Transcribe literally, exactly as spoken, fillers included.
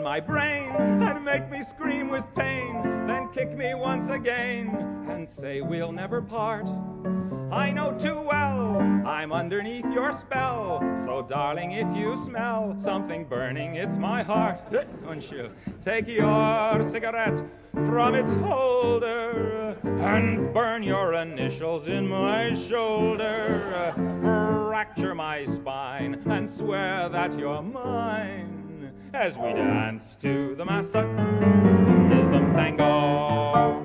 my brain and make me scream with pain, then kick me once again and say we'll never part. I know too well I'm underneath your spell, so darling, if you smell something burning, it's my heart. Won't you take your cigarette from its holder and burn your initials in my shoulder, fracture my spine and swear that you're mine as we dance to the Masochism tango.